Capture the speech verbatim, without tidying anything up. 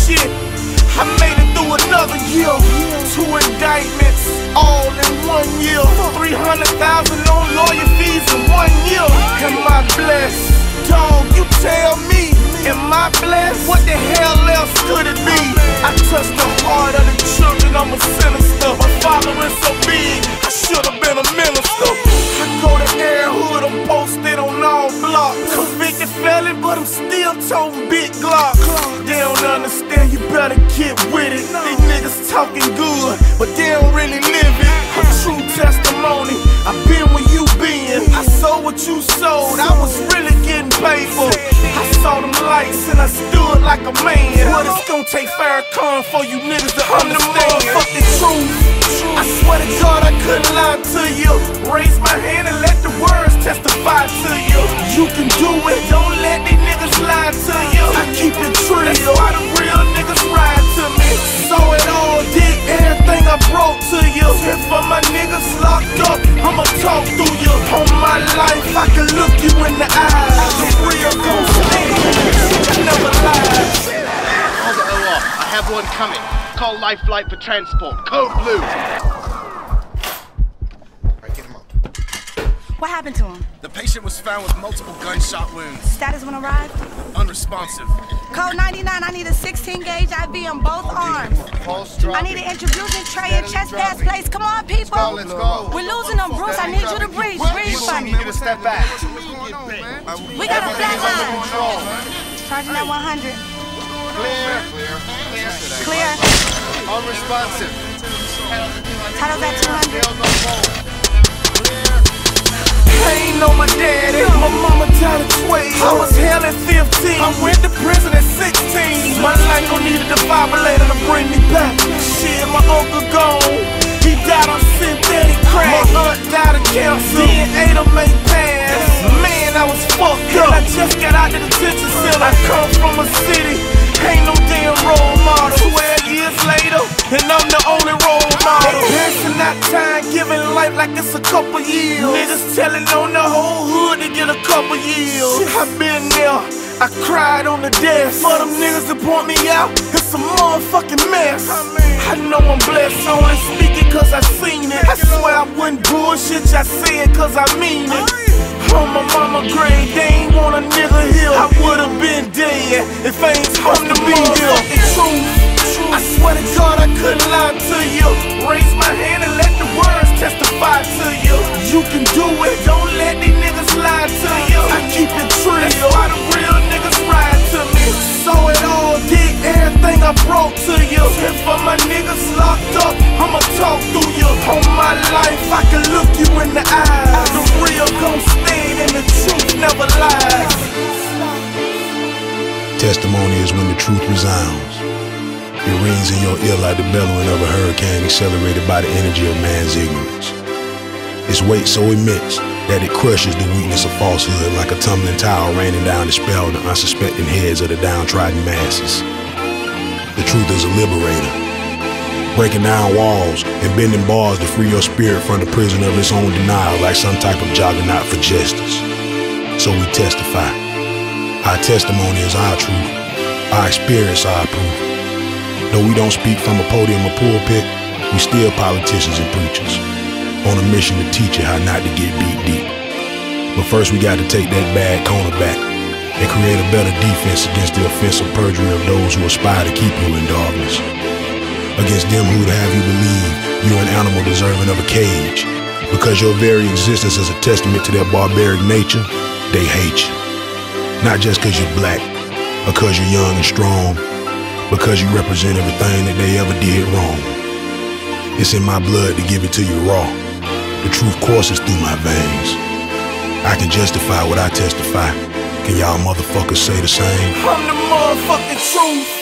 shit. I made it through another year. Two indictments, all in one year. Three hundred thousand on lawyer fees in one year. Am I blessed? Dog, you tell me. Am I blessed? What the hell else could it be? I touched the heart of the children, I'm a sinister. My father is so big, I should've been a minister. I go to Air Hood, I'm posted on all blocks. Convicted felon, but I'm still toting big glocks. They don't understand, you better get with it. These niggas talking good, but they don't really live it. A true testimony, I've been where you been. I sold what you sold, I was really getting paid for. I saw them lights and I stood like a man. But it's gonna take Farrakhan for you niggas to understand. I'm the motherfucking truth. I swear to God I couldn't lie to you. Raise my hand and let the words testify to you. You can do it, don't let these niggas lie to you. I keep it true, that's why the real niggas ride to me. Saw it all, did everything I brought to you. And for my niggas locked up, I'ma talk through you. On my life, I can look you in the eyes. The real gon' stand, I never lied. Call the O R, I have one coming. Call Life Flight for transport, code blue. Alright, get him up. What happened to him? The patient was found with multiple gunshot wounds. Status when arrived? Unresponsive. Code ninety-nine, I need a sixteen gauge I V on both arms. I need an introfusion tray and chest pass place. Come on, people. Let's go, let's go. We're losing them, Bruce. I need you to breathe. Breathe for me. Get a step back. We got a flat line. Charging at one hundred. Clear. Clear. Clear. Unresponsive. Title's at two hundred. I ain't know my daddy, my mama died at twelve. I was hell at fifteen, I went to prison at sixteen. My life gon' need a defibrillator to bring me back. Shit, my uncle gone, he died on synthetic crack. My aunt died of cancer, D N A to make pass. Man, I was fucked up, I just got out the detention center. I come from a city, ain't no damn role model. Twelve years later, and I'm the only role model. Passing that time, giving life like it's a couple years. Niggas telling on the whole hood to get a couple years. I've been there, I cried on the desk. For them niggas to point me out, it's a motherfucking mess. I know I'm blessed, only speaking cause I seen it. I swear I wouldn't bullshit, I say it cause I mean it. On my mama grave, they ain't want a nigga here. I would've been dead if I ain't supposed to be here. It's true, I swear to God I couldn't lie to you. Raise my hand and let the words testify to you. You can do it, don't let these niggas lie to you. I keep it true, that's why the real niggas ride to me. Saw it all, did everything I brought to you. And for my niggas locked up, I'ma talk through you. On my life, I can look you in the eyes. The real gon' stand and the truth never lies. Testimony is when the truth resounds. It rings in your ear like the bellowing of a hurricane accelerated by the energy of man's ignorance. Its weight so immense that it crushes the weakness of falsehood like a tumbling tower raining down the spell of the unsuspecting heads of the downtrodden masses. The truth is a liberator, breaking down walls and bending bars to free your spirit from the prison of its own denial like some type of juggernaut for justice. So we testify. Our testimony is our truth. Our experience our proof. Though we don't speak from a podium or pulpit, we still politicians and preachers, on a mission to teach you how not to get beat deep. But first we got to take that bad corner back and create a better defense against the offensive perjury of those who aspire to keep you in darkness. Against them who'd have you believe you're an animal deserving of a cage. Because your very existence is a testament to their barbaric nature, they hate you. Not just because you're black, or because you're young and strong, because you represent everything that they ever did wrong. It's in my blood to give it to you raw. The truth courses through my veins. I can justify what I testify. Can y'all motherfuckers say the same? I'm the motherfucking truth.